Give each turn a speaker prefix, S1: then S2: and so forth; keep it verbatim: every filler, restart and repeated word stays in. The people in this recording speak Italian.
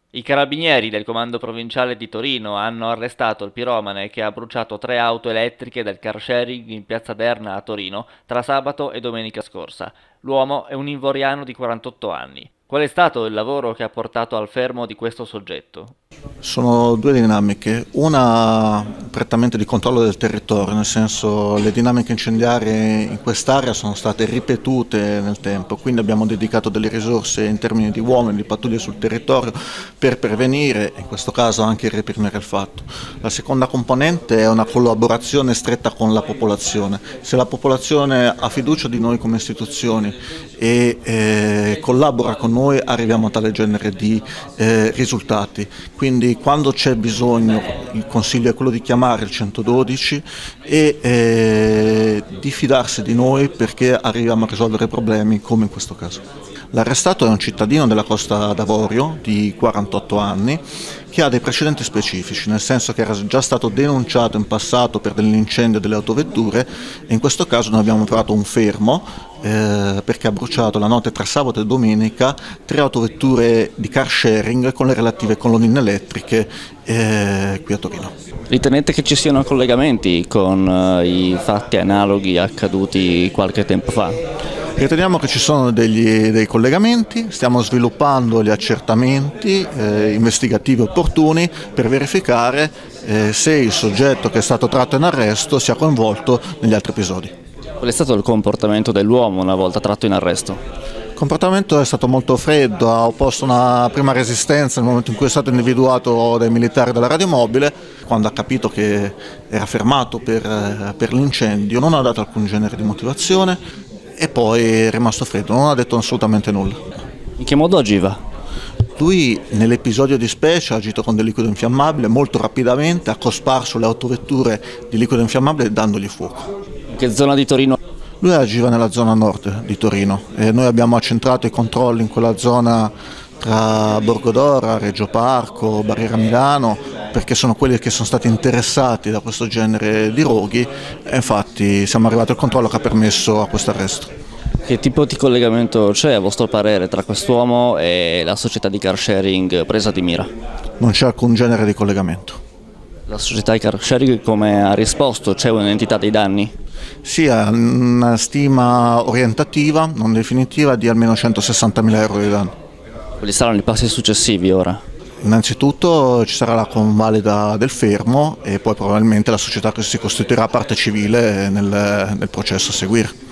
S1: I carabinieri del comando provinciale di Torino hanno arrestato il piromane che ha bruciato tre auto elettriche del car sharing in piazza Derna a Torino tra sabato e domenica scorsa. L'uomo è un ivoriano di quarantotto anni. Qual è stato il lavoro che ha portato al fermo di questo soggetto?
S2: Sono due dinamiche, una prettamente di controllo del territorio, nel senso le dinamiche incendiarie in quest'area sono state ripetute nel tempo, quindi abbiamo dedicato delle risorse in termini di uomini, di pattuglie sul territorio per prevenire, in questo caso anche reprimere il fatto. La seconda componente è una collaborazione stretta con la popolazione. Se la popolazione ha fiducia di noi come istituzioni e eh, collabora con noi, arriviamo a tale genere di eh, risultati. Quindi quando c'è bisogno il consiglio è quello di chiamare il centododici e eh, di fidarsi di noi perché arriviamo a risolvere problemi come in questo caso. L'arrestato è un cittadino della Costa d'Avorio di quarantotto anni che ha dei precedenti specifici, nel senso che era già stato denunciato in passato per dell'incendio delle autovetture e in questo caso noi abbiamo trovato un fermo eh, perché ha bruciato la notte tra sabato e domenica tre autovetture di car sharing con le relative colonnine elettriche eh, qui a Torino.
S3: Ritenete che ci siano collegamenti con eh, i fatti analoghi accaduti qualche tempo fa?
S2: Riteniamo che ci sono degli, dei collegamenti, stiamo sviluppando gli accertamenti eh, investigativi opportuni per verificare eh, se il soggetto che è stato tratto in arresto sia coinvolto negli altri episodi.
S3: Qual è stato il comportamento dell'uomo una volta tratto in arresto?
S2: Il comportamento è stato molto freddo, ha opposto una prima resistenza nel momento in cui è stato individuato dai militari della radiomobile, quando ha capito che era fermato per, per l'incendio, non ha dato alcun genere di motivazione e poi è rimasto freddo, non ha detto assolutamente nulla.
S3: In che modo agiva?
S2: Lui nell'episodio di specie ha agito con del liquido infiammabile molto rapidamente, ha cosparso le autovetture di liquido infiammabile dandogli fuoco.
S3: In che zona di Torino?
S2: Lui agiva nella zona nord di Torino e noi abbiamo accentrato i controlli in quella zona tra Borgodora, Reggio Parco, Barriera Milano, perché sono quelli che sono stati interessati da questo genere di roghi e infatti siamo arrivati al controllo che ha permesso a questo arresto.
S3: Che tipo di collegamento c'è a vostro parere tra quest'uomo e la società di car sharing presa di mira?
S2: Non c'è alcun genere di collegamento.
S3: La società di car sharing come ha risposto? C'è un'entità dei danni?
S2: Sì, ha una stima orientativa, non definitiva, di almeno centosessantamila euro di danno.
S3: Quali saranno i passi successivi ora?
S2: Innanzitutto ci sarà la convalida del fermo e poi probabilmente la società che si costituirà parte civile nel, nel processo a seguire.